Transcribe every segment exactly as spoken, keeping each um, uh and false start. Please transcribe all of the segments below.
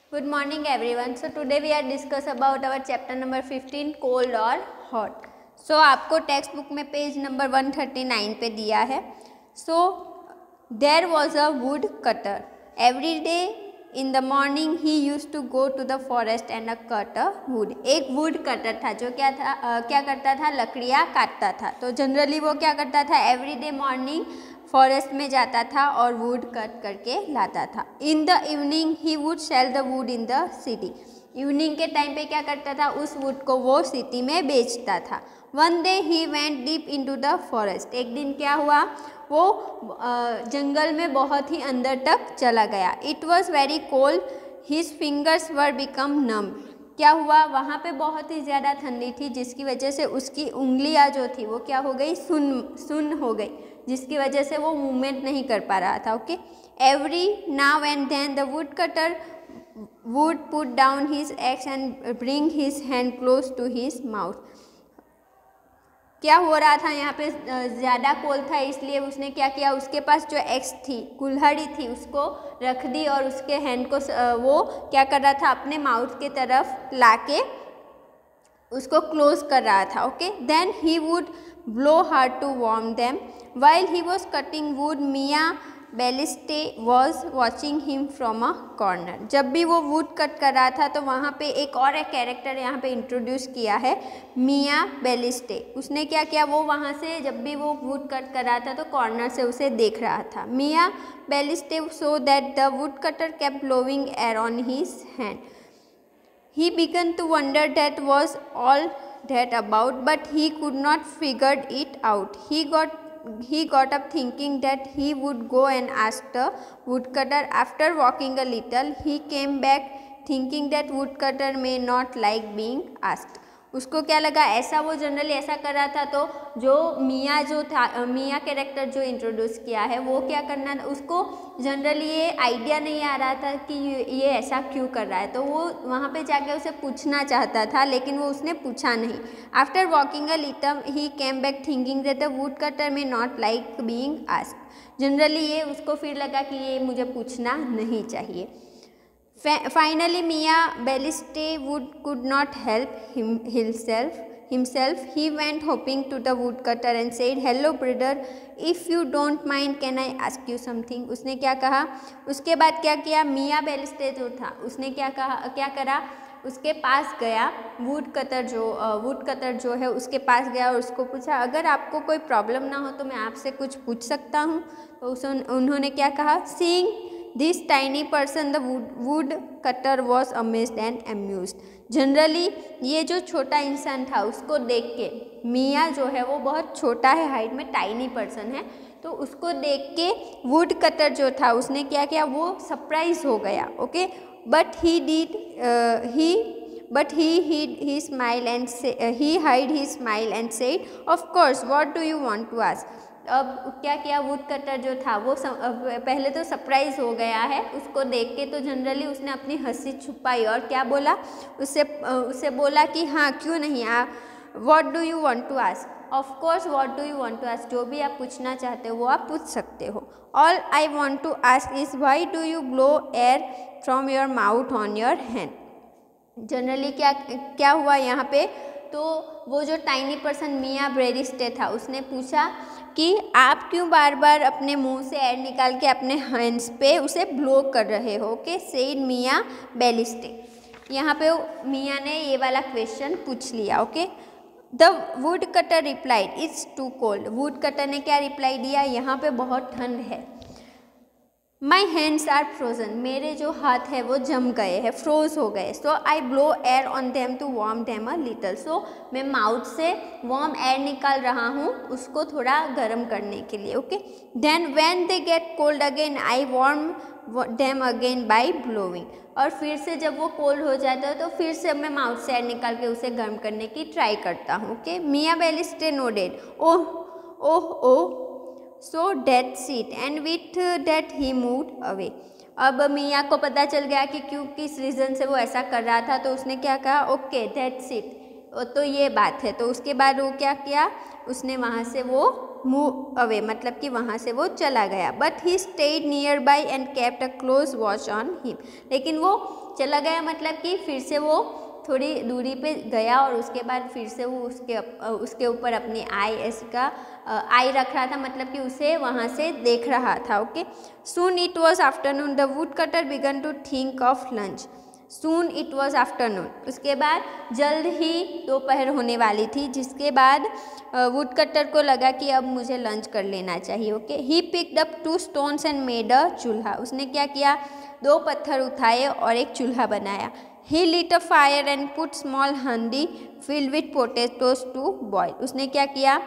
Good morning everyone. So today we are discuss about our chapter number fifteen cold or hot. So आपको textbook में page number one thirty-nine पे दिया है. So there was a wood cutter. Every day in the morning he used to go to the forest and cut a wood. एक wood cutter था जो क्या था uh, क्या करता था, लकड़ियाँ काटता था. तो जनरली वो क्या करता था, एवरी डे मॉर्निंग फॉरेस्ट में जाता था और वुड कट करके लाता था. In the evening he would sell the wood in the city. Evening के टाइम पे क्या करता था, उस वुड को वो सिटी में बेचता था. One day he went deep into the forest. एक दिन क्या हुआ, वो जंगल में बहुत ही अंदर तक चला गया. It was very cold, his fingers were become numb. क्या हुआ, वहाँ पे बहुत ही ज़्यादा ठंडी थी जिसकी वजह से उसकी उंगलियाँ जो थी वो क्या हो गई, सुन सुन हो गई, जिसकी वजह से वो मूवमेंट नहीं कर पा रहा था. Okay, every now and then the woodcutter would put down his axe and bring his hand close to his mouth. क्या हो रहा था, यहाँ पे ज़्यादा कोल्ड था इसलिए उसने क्या किया, उसके पास जो एक्स थी, कुल्हाड़ी थी, उसको रख दी और उसके हैंड को वो क्या कर रहा था, अपने माउथ के तरफ लाके उसको क्लोज कर रहा था. Okay, then he would blow hard to warm them. While he was cutting wood, Mia Balliste was watching him from a corner. जब भी वो वुड कट कर रहा था तो वहाँ पे एक और एक कैरेक्टर यहाँ पे इंट्रोड्यूस किया है, मिया बेलिस्टे. उसने क्या किया, वो वहाँ से जब भी वो वुड कट कर रहा था तो कॉर्नर से उसे देख रहा था. Mia Baliste so that the woodcutter kept blowing air on his hand. He began to wonder that was all that about, but he could not figure it out. He got He got up thinking that he would go and ask the woodcutter. After walking a little, he came back thinking that woodcutter may not like being asked. उसको क्या लगा, ऐसा वो generally ऐसा कर रहा था तो जो मिया जो था, मिया कैरेक्टर जो इंट्रोड्यूस किया है वो क्या करना, उसको जनरली ये आइडिया नहीं आ रहा था कि ये ऐसा क्यों कर रहा है. तो वो वहाँ पे जाके उसे पूछना चाहता था लेकिन वो उसने पूछा नहीं. After walking a little he came back thinking that the woodcutter may not like being asked. Generally ये उसको फिर लगा कि ये मुझे पूछना नहीं चाहिए. Finally, Mia Balliste would could not help him himself. Himself, he went hopping to the woodcutter and said, "Hello, brother. If you don't mind, can I ask you something?" उसने क्या कहा, उसके बाद क्या किया, मिया बेलिस्टे जो था उसने क्या कहा, क्या करा, उसके पास गया, वुड कटर जो वुड कटर जो है उसके पास गया और उसको पूछा, अगर आपको कोई प्रॉब्लम ना हो तो मैं आपसे कुछ पूछ सकता हूँ. तो उस उन्होंने क्या कहा, seeing this tiny person the woodcutter was amazed and amused. Generally ये जो छोटा इंसान था उसको देख के, मिया जो है वो बहुत छोटा है हाइट में, टाइनी पर्सन है, तो उसको देख के वुड कटर जो था उसने क्या किया, वो सरप्राइज हो गया. Okay, but he did he but he hid his smile and say, uh, he hid his smile and said, of course, what do you want to ask? अब क्या किया, वुड कटर जो था वो सम, पहले तो सरप्राइज हो गया है उसको देख के, तो जनरली उसने अपनी हंसी छुपाई और क्या बोला, उससे उससे बोला कि हाँ क्यों नहीं, ah what do you want to ask. Of course what do you want to ask, जो भी आप पूछना चाहते हो वो आप पूछ सकते हो. All I want to ask is why do you blow air from your mouth on your hand. Generally क्या क्या हुआ यहाँ पे, तो वो जो टाइनी पर्सन मिया बेलिस्टे था उसने पूछा कि आप क्यों बार बार अपने मुंह से एयर निकाल के अपने हैंड्स पे उसे ब्लो कर रहे हो. Okay, said Mia Baliste. यहाँ पे मिया ने ये वाला क्वेश्चन पूछ लिया. Okay, the woodcutter replied, it's too cold. Would cutter ने क्या रिप्लाई दिया, यहाँ पे बहुत ठंड है. माई हैंड्स आर फ्रोजन, मेरे जो हाथ है वो जम गए हैं, फ्रोज हो गए. So I blow air on them to warm them a little. So मैं माउथ से वार्म एयर निकाल रहा हूँ उसको थोड़ा गर्म करने के लिए. Okay, then when they get cold again I warm them again by blowing. और फिर से जब वो कोल्ड हो जाता है तो फिर से मैं माउथ से एयर निकाल के उसे गर्म करने की ट्राई करता हूँ. Okay, Mia Baliste nodded, oh oh oh, so that's it, and with that he moved away. अब मिया को पता चल गया कि क्यों, किस रीज़न से वो ऐसा कर रहा था, तो उसने क्या कहा, ओके दैट्स इट, तो ये बात है. तो उसके बाद वो क्या किया, उसने वहाँ से वो मूव अवे, मतलब कि वहाँ से वो चला गया। But he stayed nearby and kept a close watch on him, लेकिन वो चला गया मतलब कि फिर से वो थोड़ी दूरी पे गया और उसके बाद फिर से वो उसके उसके ऊपर अपनी आई इसका आई रख रहा था, मतलब कि उसे वहाँ से देख रहा था। Okay, soon it was afternoon, the woodcutter began to think of lunch. Soon it was afternoon, उसके बाद जल्द ही दोपहर होने वाली थी, जिसके बाद वुड कटर को लगा कि अब मुझे लंच कर लेना चाहिए। Okay, he picked up two stones and made a chulha, उसने क्या किया, दो पत्थर उठाए और एक चूल्हा बनाया। ही lit a fire and put small handi filled with potatoes to boil, उसने क्या किया,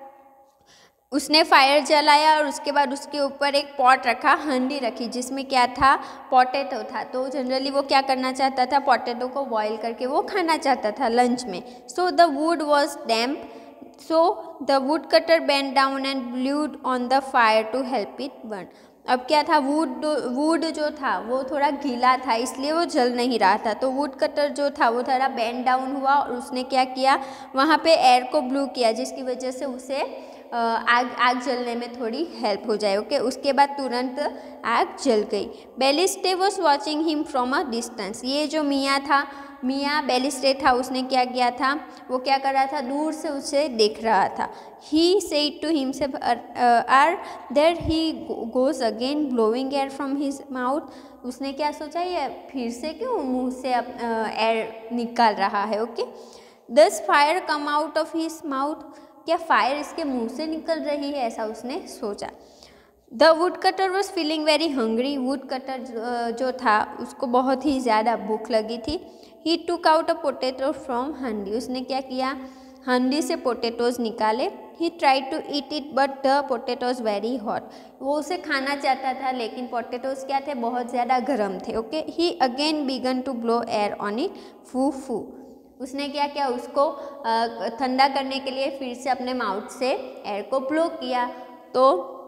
उसने फायर जलाया और उसके बाद उसके ऊपर एक पॉट रखा, हंडी रखी जिसमें क्या था, पोटैटो था। तो जनरली वो क्या करना चाहता था, पोटैटो को बॉईल करके वो खाना चाहता था लंच में। So the wood was damp, so the woodcutter bent down and blew on the fire to help it burn. अब क्या था, वुड वुड जो था वो थोड़ा गीला था, इसलिए वो जल नहीं रहा था। तो वुड कटर जो था वो थोड़ा बेंड डाउन हुआ और उसने क्या किया, वहाँ पे एयर को ब्लू किया, जिसकी वजह से उसे आग आग जलने में थोड़ी हेल्प हो जाए। ओके, उसके बाद तुरंत आग जल गई। Baliste was watching him from a distance, ये जो मियाँ था, मियाँ बेलिस्टे था, उसने क्या किया था, वो क्या कर रहा था, दूर से उसे देख रहा था। He said to himself, are there he goes again blowing air from his mouth, उसने क्या सोचा, ये फिर से क्यों मुंह से एयर निकाल रहा है। Okay, does fire come out of his mouth, क्या फायर इसके मुंह से निकल रही है, ऐसा उसने सोचा। The woodcutter was feeling very hungry, woodcutter जो था उसको बहुत ही ज़्यादा भूख लगी थी। He took out a potato from handi, उसने क्या किया, हंडी से पोटैटोज निकाले। He try to eat it but the potatoes very hot, वो उसे खाना चाहता था लेकिन पोटैटोज क्या थे, बहुत ज़्यादा गर्म थे। Okay, he again began to blow air on it, फू फू, उसने क्या किया, उसको ठंडा करने के लिए फिर से अपने माउथ से एयर को ब्लो किया। तो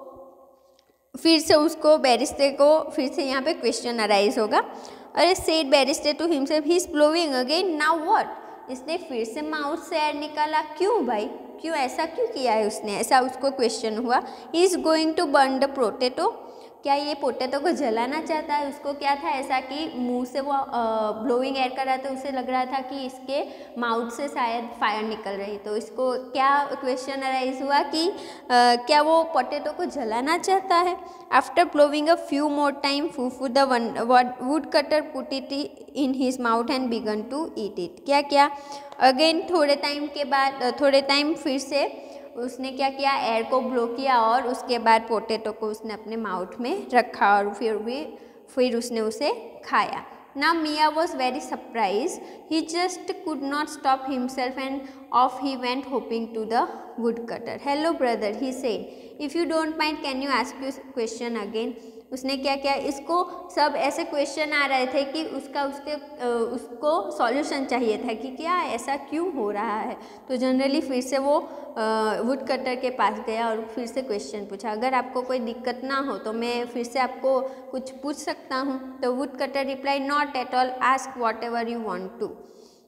फिर से उसको बैरिस्टे को फिर से यहाँ पे क्वेश्चन अराइज होगा, अरे said Bariste to himself, he is blowing again now what, इसने फिर से माउथ से एयर निकाला, क्यों भाई, क्यों ऐसा क्यों किया है उसने, ऐसा उसको क्वेश्चन हुआ। He is going to burn the potato, क्या ये पोटैटो को जलाना चाहता है, उसको क्या था ऐसा कि मुंह से वो ब्लोइंग एयर कर रहा था, उसे लग रहा था कि इसके माउथ से शायद फायर निकल रही, तो इसको क्या क्वेश्चन अराइज हुआ कि आ, क्या वो पोटैटो को जलाना चाहता है। After blowing a few more time फूफू the woodcutter put it in his mouth and began to eat it, क्या क्या अगेन थोड़े टाइम के बाद, थोड़े टाइम फिर से उसने क्या किया, एयर को ब्लो किया और उसके बाद पोटैटो को उसने अपने माउथ में रखा और फिर भी फिर उसने उसे खाया। Now Mia was very surprised. He just could not stop himself and off he went hopping to the woodcutter. Hello brother, he said. If you don't mind, can you ask you question again? उसने क्या किया, इसको सब ऐसे question आ रहे थे कि उसका उसके उसको सॉल्यूशन चाहिए था कि क्या ऐसा क्यों हो रहा है। तो जनरली फिर से वो वुड कटर के पास गया और फिर से क्वेश्चन पूछा, अगर आपको कोई दिक्कत ना हो तो मैं फिर से आपको कुछ पूछ सकता हूँ। तो would cutter reply, not at all, ask whatever you want to.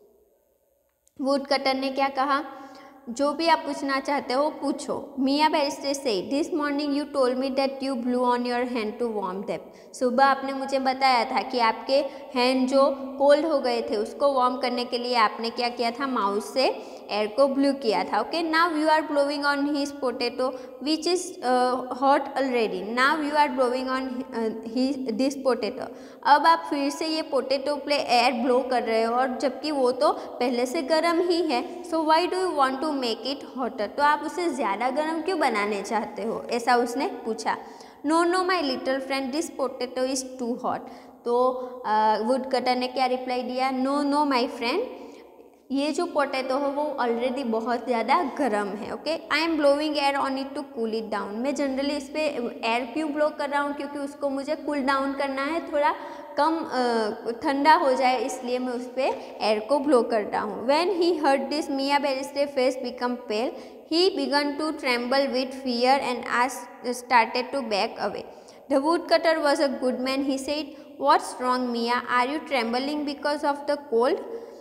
Would cutter ने क्या कहा, जो भी आप पूछना चाहते हो पूछो। Mia Bariste said, this morning you told me that you blew on your hand to warm them. सुबह आपने मुझे बताया था कि आपके हैंड जो कोल्ड हो गए थे उसको वार्म करने के लिए आपने क्या किया था, माउथ से एयर को ब्लू किया था। Okay, now you are blowing on his potato which is hot already, now you are blowing on this potato. अब आप फिर से ये पोटैटो पे एयर ब्लो कर रहे हो और जबकि वो तो पहले से गर्म ही है। So why do you want to make it hotter, तो आप उसे ज़्यादा गर्म क्यों बनाने चाहते हो, ऐसा उसने पूछा। No no my little friend, this potato is too hot. तो वुड कटर ने क्या रिप्लाई दिया, नो नो माई फ्रेंड, ये जो पोटैटो है वो ऑलरेडी बहुत ज़्यादा गर्म है। Okay, I am blowing air on it to cool it down, मैं जनरली इस पर एयर क्यों ब्लो कर रहा हूँ, क्योंकि उसको मुझे कूल डाउन करना है, थोड़ा कम ठंडा हो जाए, इसलिए मैं उस पर एयर को ब्लो कर रहा हूँ। When he heard this Miyan barrister face become pale, he began to tremble with fear and asked, started to back away. The woodcutter was a good man, he said. What's wrong, Mia? Are you trembling because of the cold?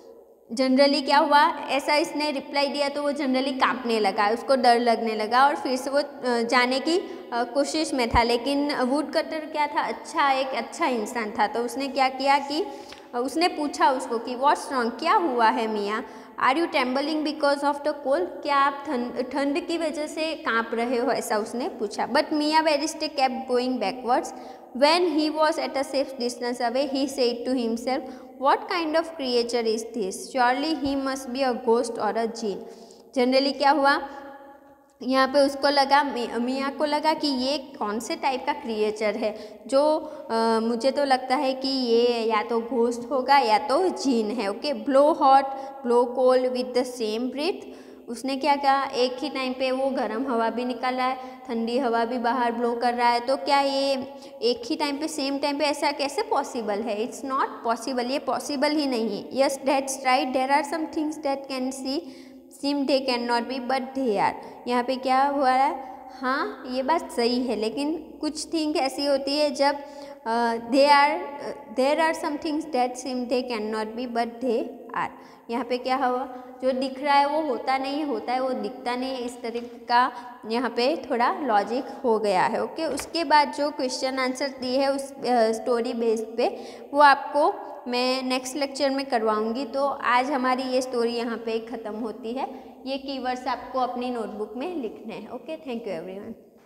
Generally क्या हुआ, ऐसा इसने reply दिया तो वो generally कांपने लगा, उसको डर लगने लगा और फिर से वो जाने की कोशिश में था। लेकिन वुड कटर क्या था, अच्छा एक अच्छा इंसान था, तो उसने क्या किया कि उसने पूछा उसको कि व्हाट्स रॉन्ग, क्या हुआ है मियाँ, are you trembling because of the cold, क्या आप ठंड ठंड की वजह से काँप रहे हो, ऐसा उसने पूछा। But Miyan barrister kept going backwards, when he was at a safe distance away he said to himself, what kind of creature is this, surely he must be a ghost or a jinn। Generally क्या हुआ, यहाँ पे उसको लगा, मियाँ को लगा कि ये कौन से टाइप का क्रिएचर है जो आ, मुझे तो लगता है कि ये या तो घोस्ट होगा या तो जीन है। Okay, blow hot blow cold with the same breath, उसने क्या कहा, एक ही टाइम पे वो गर्म हवा भी निकल रहा है, ठंडी हवा भी बाहर ब्लो कर रहा है, तो क्या ये एक ही टाइम पे सेम टाइम पे ऐसा कैसे पॉसिबल है, इट्स नॉट पॉसिबल, ये पॉसिबल ही नहीं है। Yes that's right, there are some things that can see seem they can not be but they are. यहाँ पे क्या हुआ है, हाँ ये बात सही है, लेकिन कुछ थिंग ऐसी होती है जब they are there are some things that seem they can not be but they are. यहाँ पे क्या हुआ, जो दिख रहा है वो होता नहीं है, होता है वो दिखता नहीं है, इस तरीके का यहाँ पे थोड़ा लॉजिक हो गया है। ओके, उसके बाद जो क्वेश्चन आंसर दिए है उस स्टोरी बेस पे, वो आपको मैं नेक्स्ट लेक्चर में करवाऊंगी। तो आज हमारी ये स्टोरी यहाँ पे ख़त्म होती है। ये कीवर्ड्स आपको अपनी नोटबुक में लिखने हैं। Okay, thank you everyone.